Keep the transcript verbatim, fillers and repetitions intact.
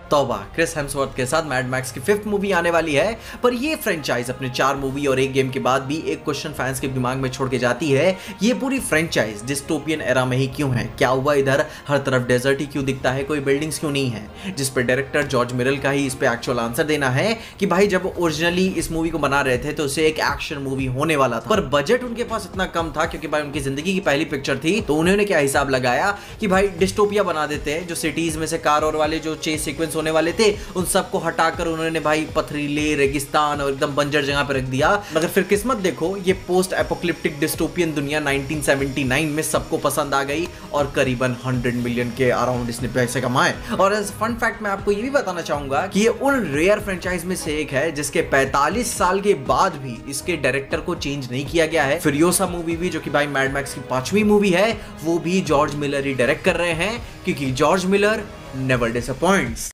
तौबा, Chris Hemsworth के साथ मैड मैक्स की फिफ्थ मूवी आने वाली है। पर ये फ्रेंचाइज अपने चार मूवी और एक गेम के बाद भी एक क्वेश्चन फैंस के दिमाग में छोड़ के जाती है, ये पूरी फ्रेंचाइज डिस्टोपियन एरा में ही क्यों है? क्या हुआ इधर हर तरफ डेजर्ट ही क्यों दिखता है, कोई बिल्डिंग्स क्यों नहीं है? जिस पर डायरेक्टर जॉर्ज मिरल का ही इस पे एक्चुअल आंसर देना है कि भाई जब ओरिजिनली इस मूवी को बना रहे थे तो उसे एक एक्शन मूवी होने वाला था, पर बजट उनके पास इतना कम था क्योंकि भाई उनकी जिंदगी की पहली पिक्चर थी। तो उन्होंने क्या हिसाब लगाया कि भाई डिस्टोपिया बना देते हैं, जो सिटीज में से कार और वाले जो चेस सीक्वेंस होने वाले थे उन सबको हटाकर उन्होंने भाई पथरीले रेगिस्तान और एकदम बंजर जगह पर रख दिया। मगर फिर किस्मत देखो, ये पोस्ट एपोकलिप्टिक डिस्टोपियन दुनिया नाइनटीन सेवेंटी नाइन में सबको पसंद आ गई और करीबन हंड्रेड मिलियन के अराउंड इसने पैसे कमाए। और एज फन फैक्ट मैं आपको ये भी बताना चाहूंगा कि ये उन रेयर फ्रेंचाइज में से एक है जिसके पैंतालीस साल के बाद भी इसके डायरेक्टर को चेंज नहीं किया गया है। फ्यूरियोसा मूवी भी, जो कि भाई मैड मैक्स की पांचवी मूवी है, वो भी जॉर्ज मिलर ही डायरेक्ट कर रहे हैं क्योंकि जॉर्ज मिलर नेवर डिसअपॉइंट्स।